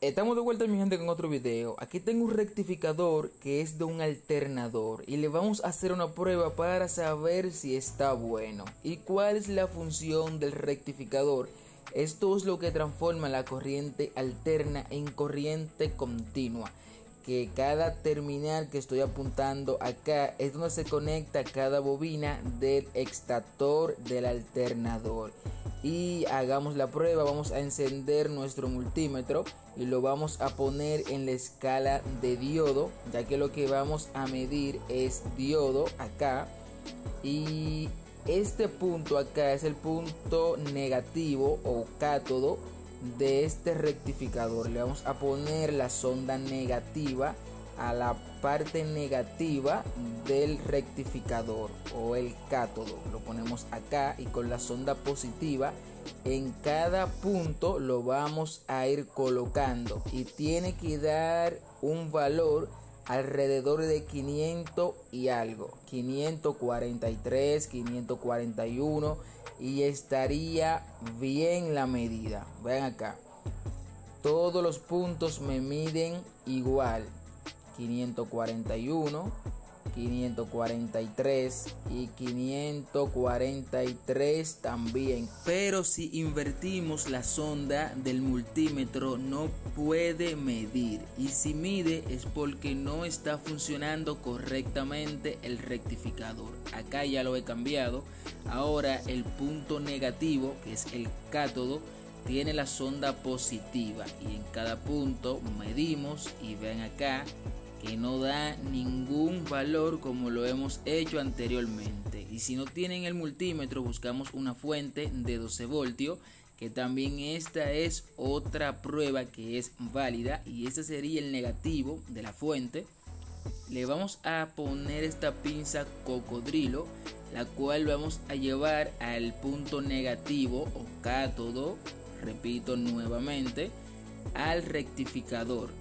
Estamos de vuelta, mi gente, con otro video. Aquí tengo un rectificador que es de un alternador y le vamos a hacer una prueba para saber si está bueno. ¿Y cuál es la función del rectificador? Esto es lo que transforma la corriente alterna en corriente continua. Que cada terminal que estoy apuntando acá es donde se conecta cada bobina del extractor del alternador. Y hagamos la prueba. Vamos a encender nuestro multímetro y lo vamos a poner en la escala de diodo, ya que lo que vamos a medir es diodo acá, y este punto acá es el punto negativo o cátodo de este rectificador. Le vamos a poner la sonda negativa a la parte negativa del rectificador o el cátodo, lo ponemos acá, y con la sonda positiva en cada punto lo vamos a ir colocando y tiene que dar un valor alrededor de 500 y algo, 543, 541, y estaría bien la medida. Vean acá, todos los puntos me miden igual: 541, 543 y 543 también. Pero si invertimos la sonda del multímetro no puede medir, y si mide es porque no está funcionando correctamente el rectificador. Acá ya lo he cambiado. Ahora el punto negativo, que es el cátodo, tiene la sonda positiva, y en cada punto medimos y ven acá que no da ningún valor como lo hemos hecho anteriormente. Y si no tienen el multímetro, buscamos una fuente de 12 voltios, que también esta es otra prueba que es válida, y este sería el negativo de la fuente. Le vamos a poner esta pinza cocodrilo, la cual vamos a llevar al punto negativo o cátodo, repito nuevamente, al rectificador.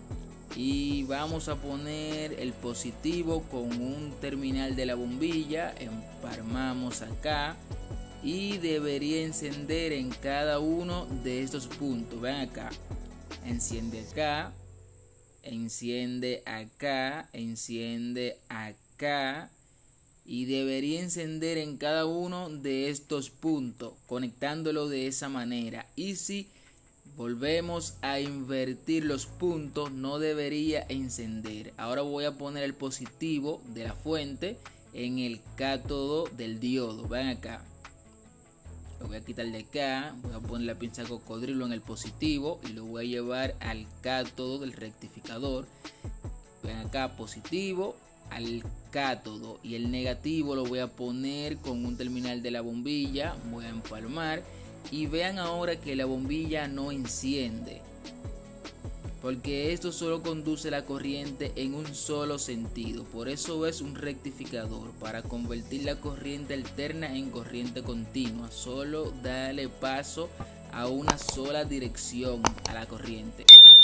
Y vamos a poner el positivo con un terminal de la bombilla, empalmamos acá y debería encender en cada uno de estos puntos. Ven acá, enciende acá, enciende acá, enciende acá, y debería encender en cada uno de estos puntos, conectándolo de esa manera. Y si volvemos a invertir los puntos, no debería encender. Ahora voy a poner el positivo de la fuente en el cátodo del diodo. Ven acá, lo voy a quitar de acá, voy a poner la pinza cocodrilo en el positivo y lo voy a llevar al cátodo del rectificador. Ven acá, positivo al cátodo, y el negativo lo voy a poner con un terminal de la bombilla, voy a empalmar. Y vean ahora que la bombilla no enciende, porque esto solo conduce la corriente en un solo sentido. Por eso es un rectificador, para convertir la corriente alterna en corriente continua. Solo dale paso a una sola dirección a la corriente.